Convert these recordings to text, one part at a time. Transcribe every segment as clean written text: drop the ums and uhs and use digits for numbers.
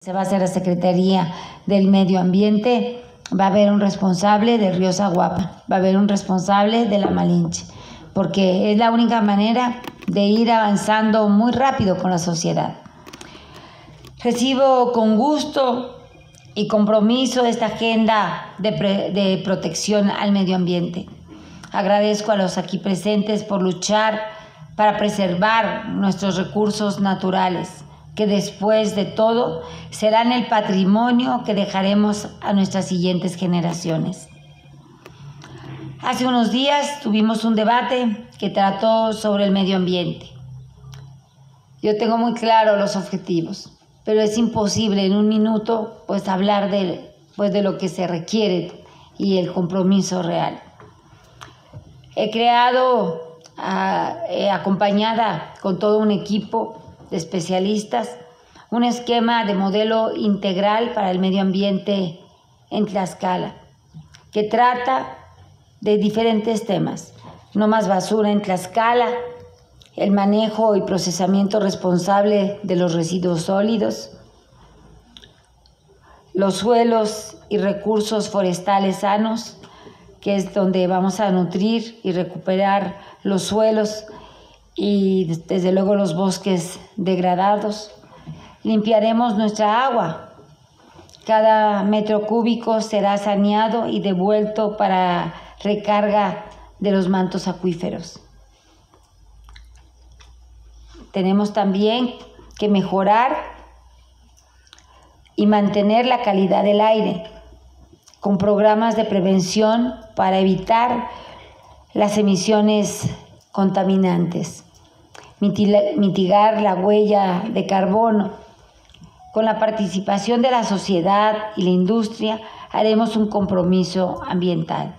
Se va a hacer la Secretaría del Medio Ambiente, va a haber un responsable de Río Zaguapan, va a haber un responsable de la Malinche, porque es la única manera de ir avanzando muy rápido con la sociedad. Recibo con gusto y compromiso esta agenda de protección al medio ambiente. Agradezco a los aquí presentes por luchar para preservar nuestros recursos naturales, que después de todo serán el patrimonio que dejaremos a nuestras siguientes generaciones. Hace unos días tuvimos un debate que trató sobre el medio ambiente. Yo tengo muy claro los objetivos, pero es imposible en un minuto hablar de lo que se requiere y el compromiso real. He creado, acompañada con todo un equipo de especialistas, un esquema de modelo integral para el medio ambiente en Tlaxcala, que trata de diferentes temas: no más basura en Tlaxcala, el manejo y procesamiento responsable de los residuos sólidos, los suelos y recursos forestales sanos, que es donde vamos a nutrir y recuperar los suelos y desde luego los bosques degradados. Limpiaremos nuestra agua. Cada metro cúbico será saneado y devuelto para recarga de los mantos acuíferos. Tenemos también que mejorar y mantener la calidad del aire con programas de prevención para evitar las emisiones contaminantes, mitigar la huella de carbono. Con la participación de la sociedad y la industria haremos un compromiso ambiental.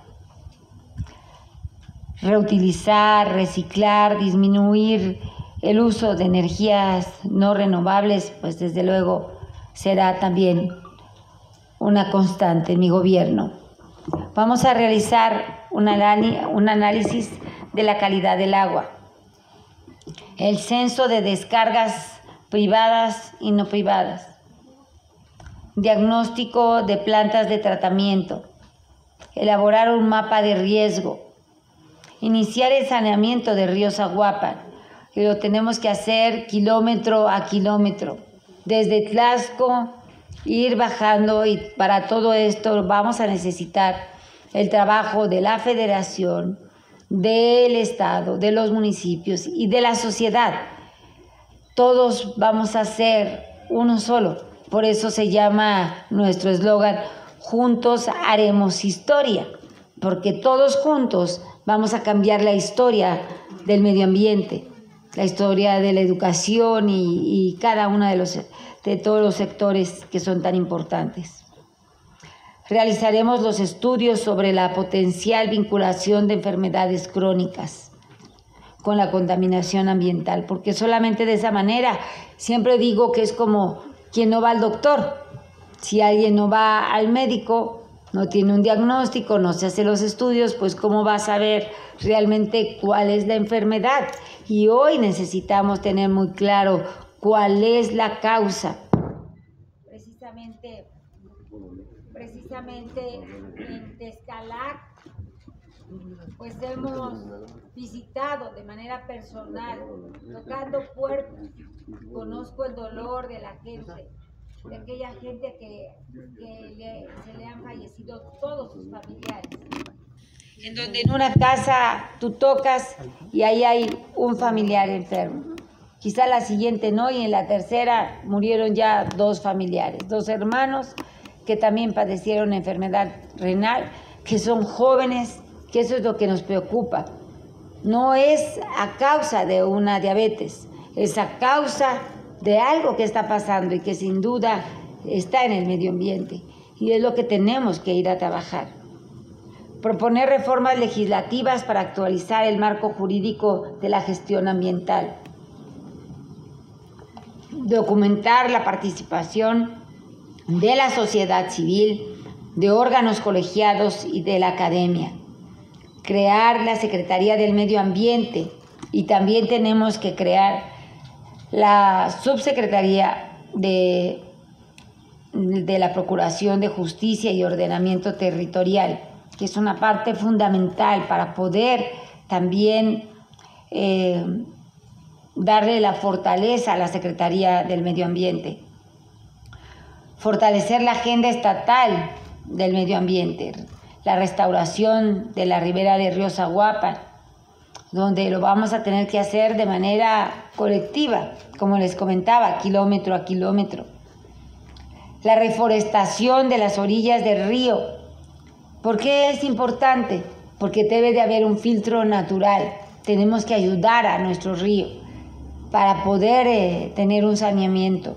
Reutilizar, reciclar, disminuir el uso de energías no renovables, desde luego será también una constante en mi gobierno. Vamos a realizar un análisis de la calidad del agua, el censo de descargas privadas y no privadas, diagnóstico de plantas de tratamiento, elaborar un mapa de riesgo, iniciar el saneamiento de Río Zaguapan, y lo tenemos que hacer kilómetro a kilómetro, desde Tlaxco, ir bajando, y para todo esto vamos a necesitar el trabajo de la Federación, del Estado, de los municipios y de la sociedad. Todos vamos a ser uno solo. Por eso se llama nuestro eslogan: juntos haremos historia, porque todos juntos vamos a cambiar la historia del medio ambiente, la historia de la educación y cada uno de todos los sectores que son tan importantes. Realizaremos los estudios sobre la potencial vinculación de enfermedades crónicas con la contaminación ambiental, porque solamente de esa manera, siempre digo que es como quien no va al doctor. Si alguien no va al médico, no tiene un diagnóstico, no se hace los estudios, ¿cómo va a saber realmente cuál es la enfermedad? Y hoy necesitamos tener muy claro cuál es la causa. Precisamente en Tlaxcala, hemos visitado de manera personal, tocando puertas. Conozco el dolor de la gente, de aquella gente que se le han fallecido todos sus familiares, en donde en una casa tú tocas y ahí hay un familiar enfermo. Quizá la siguiente no, y en la tercera murieron ya 2 familiares, 2 hermanos que también padecieron enfermedad renal, que son jóvenes, que eso es lo que nos preocupa. No es a causa de una diabetes, es a causa de algo que está pasando y que sin duda está en el medio ambiente, y es lo que tenemos que ir a trabajar. Proponer reformas legislativas para actualizar el marco jurídico de la gestión ambiental. Documentar la participación de la sociedad civil, de órganos colegiados y de la academia. Crear la Secretaría del Medio Ambiente, y también tenemos que crear la Subsecretaría de de la Procuración de Justicia y Ordenamiento Territorial, que es una parte fundamental para poder también darle la fortaleza a la Secretaría del Medio Ambiente. Fortalecer la agenda estatal del medio ambiente, la restauración de la ribera del río Zaguapan, donde lo vamos a tener que hacer de manera colectiva, como les comentaba, kilómetro a kilómetro. La reforestación de las orillas del río. ¿Por qué es importante? Porque debe de haber un filtro natural. Tenemos que ayudar a nuestro río para poder tener un saneamiento.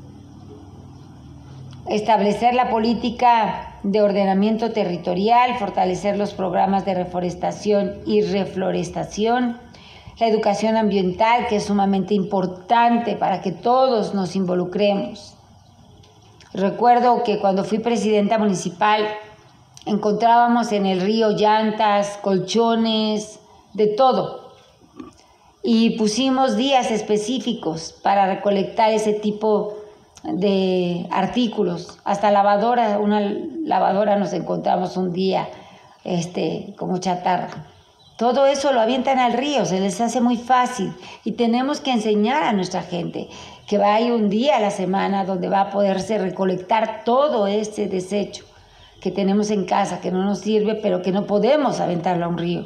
Establecer la política de ordenamiento territorial, fortalecer los programas de reforestación y reflorestación, la educación ambiental, que es sumamente importante para que todos nos involucremos. Recuerdo que cuando fui presidenta municipal encontrábamos en el río llantas, colchones, de todo. Y pusimos días específicos para recolectar ese tipo de artículos. Hasta lavadora, una lavadora nos encontramos un día como chatarra. Todo eso lo avientan al río, se les hace muy fácil. Y tenemos que enseñar a nuestra gente que va a ir un día a la semana donde va a poderse recolectar todo ese desecho que tenemos en casa, que no nos sirve, pero que no podemos aventarlo a un río.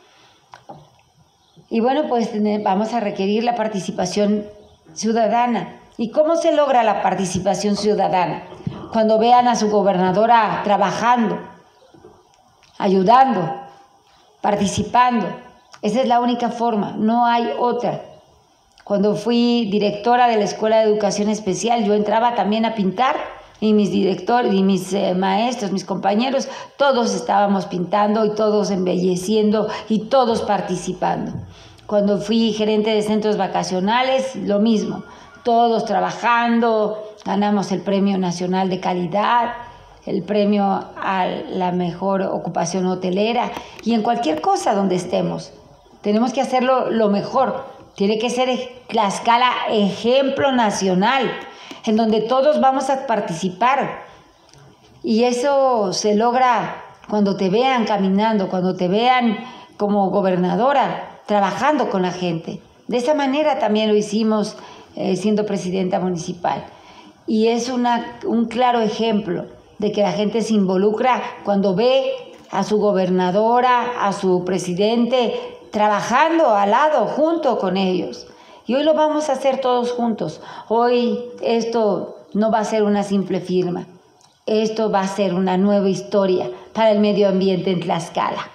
Y bueno, pues vamos a requerir la participación ciudadana. ¿Y cómo se logra la participación ciudadana? Cuando vean a su gobernadora trabajando, ayudando, participando. Esa es la única forma, no hay otra. Cuando fui directora de la Escuela de Educación Especial, yo entraba también a pintar y mis directores y mis maestros, mis compañeros, todos estábamos pintando y todos embelleciendo y todos participando. Cuando fui gerente de centros vacacionales, lo mismo, todos trabajando, ganamos el Premio Nacional de Calidad, el premio a la mejor ocupación hotelera y en cualquier cosa donde estemos. Tenemos que hacerlo lo mejor. Tiene que ser Tlaxcala ejemplo nacional, en donde todos vamos a participar. Y eso se logra cuando te vean caminando, cuando te vean como gobernadora, trabajando con la gente. De esa manera también lo hicimos siendo presidenta municipal. Y es un claro ejemplo de que la gente se involucra cuando ve a su gobernadora, a su presidente, trabajando al lado, junto con ellos. Y hoy lo vamos a hacer todos juntos. Hoy esto no va a ser una simple firma. Esto va a ser una nueva historia para el medio ambiente en Tlaxcala.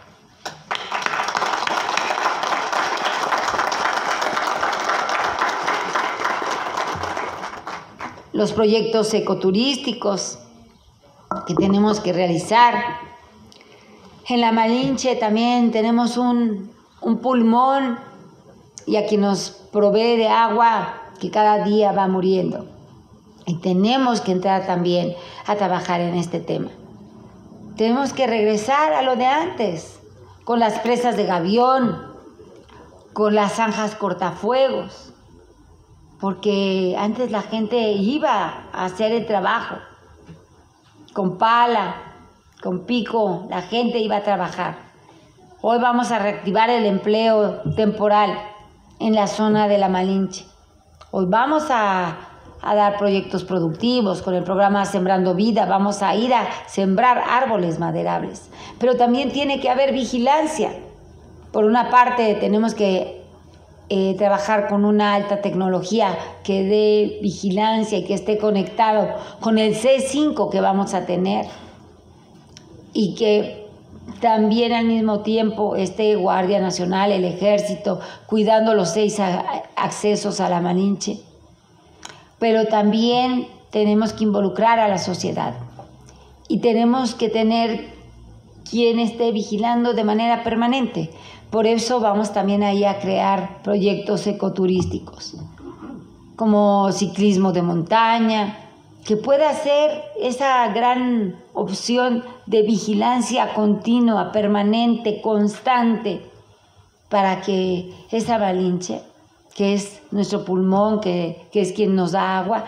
Los proyectos ecoturísticos que tenemos que realizar. En la Malinche también tenemos un pulmón y a quien nos provee de agua que cada día va muriendo. Y tenemos que entrar también a trabajar en este tema. Tenemos que regresar a lo de antes, con las presas de gavión, con las zanjas cortafuegos, porque antes la gente iba a hacer el trabajo, con pala, con pico, la gente iba a trabajar. Hoy vamos a reactivar el empleo temporal en la zona de la Malinche. Hoy vamos a dar proyectos productivos con el programa Sembrando Vida. Vamos a ir a sembrar árboles maderables. Pero también tiene que haber vigilancia. Por una parte, tenemos que trabajar con una alta tecnología que dé vigilancia y que esté conectado con el C5 que vamos a tener. Y que también al mismo tiempo esté Guardia Nacional, el Ejército, cuidando los 6 accesos a la Malinche. Pero también tenemos que involucrar a la sociedad y tenemos que tener quien esté vigilando de manera permanente. Por eso vamos también ahí a crear proyectos ecoturísticos, como ciclismo de montaña, que pueda ser esa gran opción de vigilancia continua, permanente, constante, para que esa Malinche, que es nuestro pulmón, que es quien nos da agua,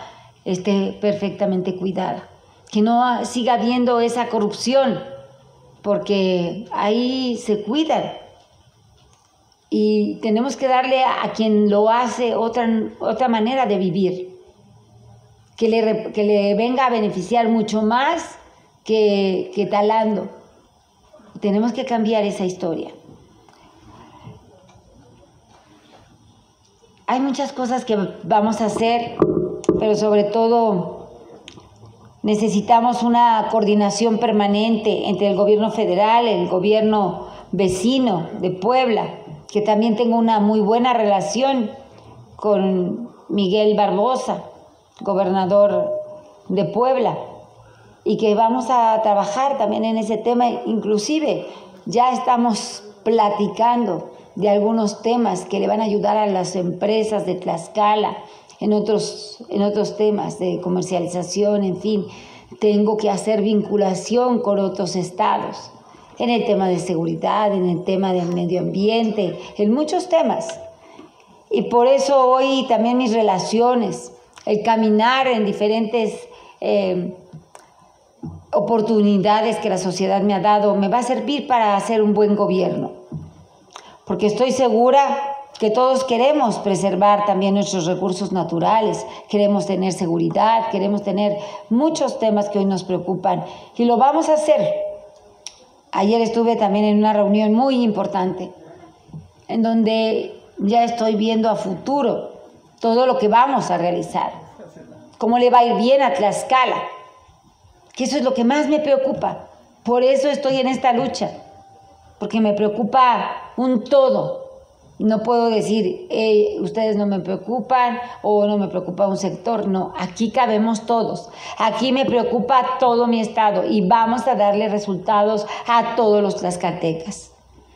esté perfectamente cuidada, que no siga habiendo esa corrupción, porque ahí se cuidan. Y tenemos que darle a quien lo hace otra manera de vivir, que le venga a beneficiar mucho más que talando. Tenemos que cambiar esa historia. Hay muchas cosas que vamos a hacer, pero sobre todo necesitamos una coordinación permanente entre el gobierno federal, el gobierno vecino de Puebla, que también tengo una muy buena relación con Miguel Barbosa, gobernador de Puebla, y que vamos a trabajar también en ese tema. Inclusive ya estamos platicando de algunos temas que le van a ayudar a las empresas de Tlaxcala, en otros temas de comercialización, en fin. Tengo que hacer vinculación con otros estados, en el tema de seguridad, en el tema del medio ambiente, en muchos temas. Y por eso hoy también mis relaciones, el caminar en diferentes oportunidades que la sociedad me ha dado, me va a servir para hacer un buen gobierno. Porque estoy segura que todos queremos preservar también nuestros recursos naturales, queremos tener seguridad, queremos tener muchos temas que hoy nos preocupan y lo vamos a hacer. Ayer estuve también en una reunión muy importante, en donde ya estoy viendo a futuro todo lo que vamos a realizar, cómo le va a ir bien a Tlaxcala, que eso es lo que más me preocupa. Por eso estoy en esta lucha, porque me preocupa un todo. No puedo decir, ustedes no me preocupan o no me preocupa un sector. No, aquí cabemos todos. Aquí me preocupa todo mi estado y vamos a darle resultados a todos los tlaxcaltecas.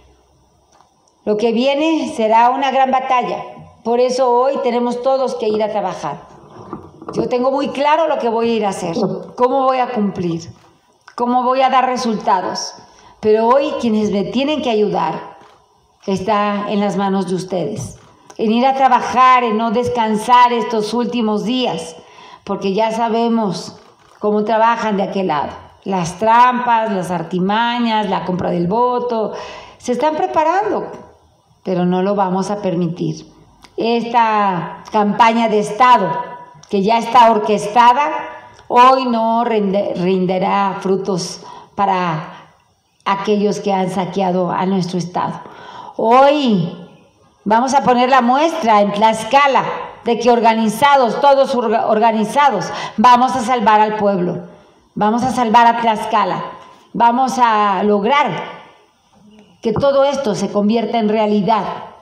Lo que viene será una gran batalla. Por eso hoy tenemos todos que ir a trabajar. Yo tengo muy claro lo que voy a ir a hacer, cómo voy a cumplir, cómo voy a dar resultados. Pero hoy quienes me tienen que ayudar está en las manos de ustedes, en ir a trabajar, en no descansar estos últimos días, porque ya sabemos cómo trabajan de aquel lado. Las trampas, las artimañas, la compra del voto, se están preparando, pero no lo vamos a permitir. Esta campaña de Estado, que ya está orquestada, hoy no rinderá frutos para aquellos que han saqueado a nuestro Estado. Hoy vamos a poner la muestra en Tlaxcala de que organizados, todos organizados, vamos a salvar al pueblo, vamos a salvar a Tlaxcala, vamos a lograr que todo esto se convierta en realidad.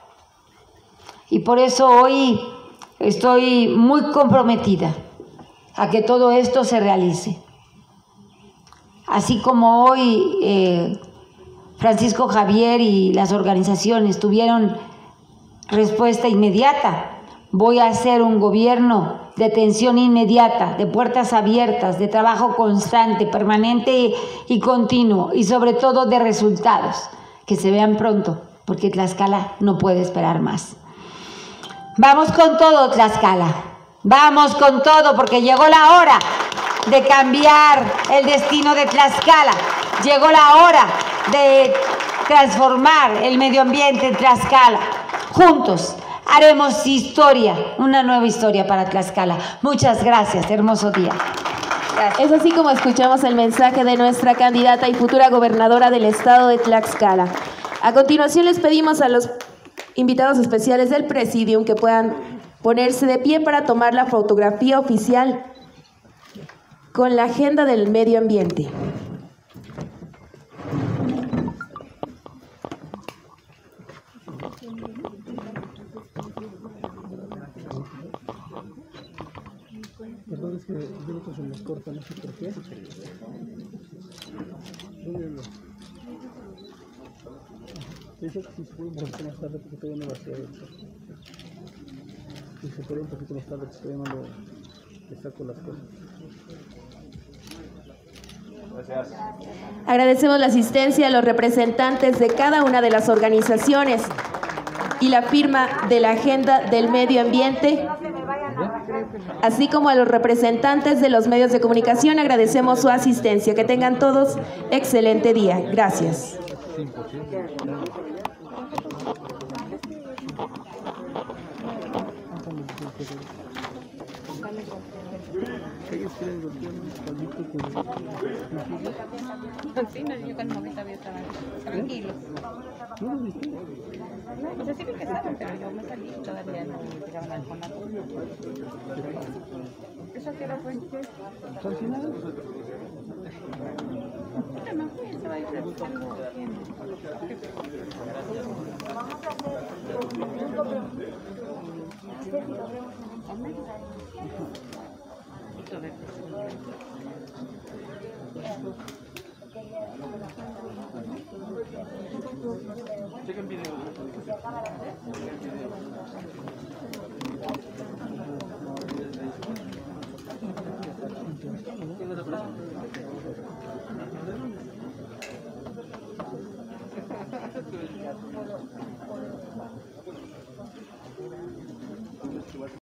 Y por eso hoy estoy muy comprometida a que todo esto se realice. Así como hoy Francisco Javier y las organizaciones tuvieron respuesta inmediata, voy a hacer un gobierno de atención inmediata, de puertas abiertas, de trabajo constante, permanente y continuo, y sobre todo de resultados que se vean pronto, porque Tlaxcala no puede esperar más. Vamos con todo, Tlaxcala, vamos con todo, porque llegó la hora de cambiar el destino de Tlaxcala, llegó la hora de transformar el medio ambiente en Tlaxcala. Juntos haremos historia, una nueva historia para Tlaxcala. Muchas gracias, hermoso día. Gracias. Es así como escuchamos el mensaje de nuestra candidata y futura gobernadora del estado de Tlaxcala. A continuación les pedimos a los invitados especiales del Presidium que puedan ponerse de pie para tomar la fotografía oficial con la agenda del medio ambiente. Perdón, es que yo creo que se nos corta, no sé por qué. Dice que si se puede un poquito más tarde porque todavía no va a ser. Si se puede un poquito más tarde porque todavía no le saco las cosas. Gracias. Agradecemos la asistencia a los representantes de cada una de las organizaciones y la firma de la agenda del medio ambiente. así como a los representantes de los medios de comunicación. Agradecemos su asistencia. Que tengan todos excelente día. Gracias. Ellos quieren golpear un palito Sí, no, yo cuando me estaba tranquilos. ¿No lo viste? No, pues así que estaban, pero yo me salí y todavía no me empezaban a con la ¿Eso qué hora fue? ¿Al final? Pero me fui, estaba ahí revisando quién. Chequen video.